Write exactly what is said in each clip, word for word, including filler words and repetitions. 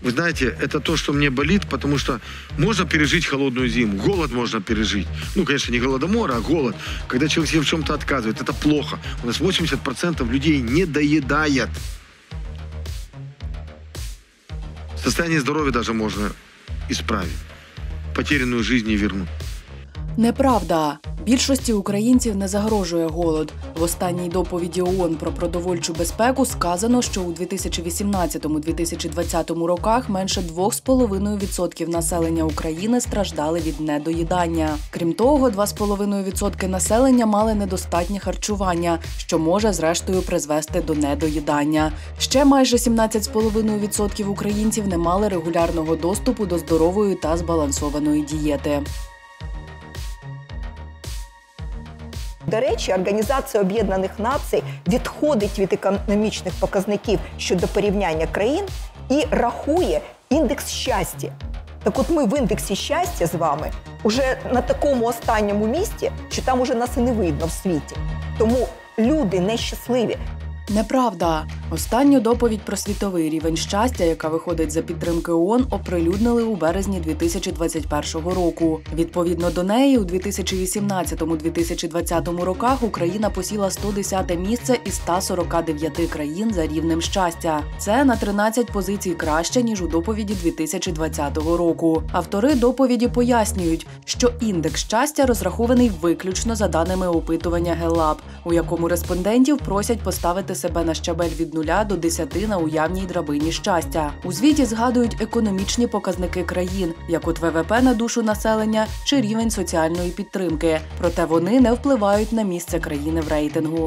Вы знаете, это то, что мне болит, потому что можно пережить холодную зиму, голод можно пережить. Ну, конечно, не голодомор, а голод. Когда человек себе в чем-то отказывает, это плохо. У нас восемьдесят процентов людей не доедает. Состояние здоровья даже можно исправить. Потерянную жизнь не вернуть. Неправда. Більшості українців не загрожує голод. В останній доповіді ООН про продовольчу безпеку сказано, що у дві тисячі вісімнадцятому - дві тисячі двадцятому роках менше два з половиною відсотки населення України страждали від недоїдання. Крім того, два з половиною відсотки населення мали недостатнє харчування, що може, зрештою, призвести до недоїдання. Ще майже сімнадцять з половиною відсотків українців не мали регулярного доступу до здорової та збалансованої дієти. До речі, Організація Об'єднаних Націй відходить від економічних показників щодо порівняння країн і рахує індекс щастя. Так от ми в індексі щастя з вами уже на такому останньому місці, що там уже нас і не видно в світі. Тому люди нещасливі. Неправда. Останню доповідь про світовий рівень щастя, яка виходить за підтримки ООН, оприлюднили у березні дві тисячі двадцять першого року. Відповідно до неї, у дві тисячі вісімнадцятому - дві тисячі двадцятому роках Україна посіла сто десяте місце із ста сорока дев'яти країн за рівнем щастя. Це на тринадцять позицій краще, ніж у доповіді дві тисячі двадцятого року. Автори доповіді пояснюють, що індекс щастя розрахований виключно за даними опитування Галлап, у якому респондентів просять поставити себе на щабель від нуля до десяти на уявній драбині щастя. У звіті згадують економічні показники країн, як от ВВП на душу населення чи рівень соціальної підтримки. Проте вони не впливають на місце країни в рейтингу.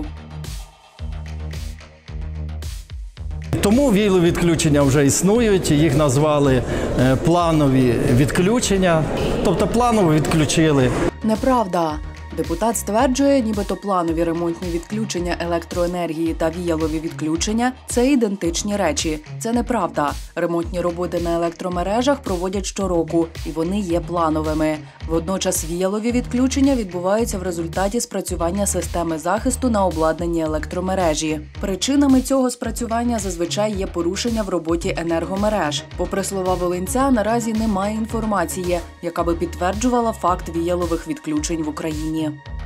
Тому віялові відключення вже існують, їх назвали планові відключення, тобто планово відключили. Неправда. Депутат стверджує, нібито планові ремонтні відключення електроенергії та віялові відключення – це ідентичні речі. Це неправда. Ремонтні роботи на електромережах проводять щороку, і вони є плановими. Водночас віялові відключення відбуваються в результаті спрацювання системи захисту на обладнанні електромережі. Причинами цього спрацювання зазвичай є порушення в роботі енергомереж. Попри слова Волинця, наразі немає інформації, яка би підтверджувала факт віялових відключень в Україні.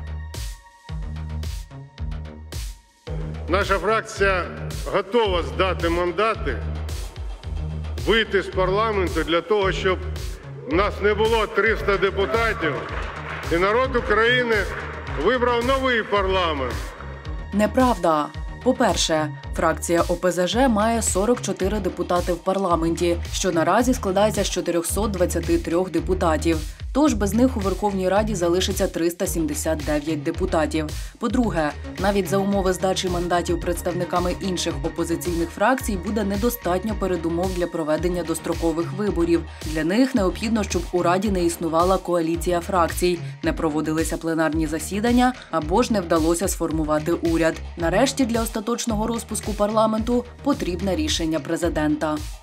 Наша фракція готова здати мандати, вийти з парламенту для того, щоб у нас не було триста депутатів і народ України вибрав новий парламент. Неправда. По-перше, фракція О Пе Зе Же має сорок чотири депутати в парламенті, що наразі складається з чотирьохсот двадцяти трьох депутатів. Тож без них у Верховній Раді залишиться триста сімдесят дев'ять депутатів. По-друге, навіть за умови здачі мандатів представниками інших опозиційних фракцій буде недостатньо передумов для проведення дострокових виборів. Для них необхідно, щоб у Раді не існувала коаліція фракцій, не проводилися пленарні засідання або ж не вдалося сформувати уряд. Нарешті для остаточного розпуску парламенту потрібне рішення президента.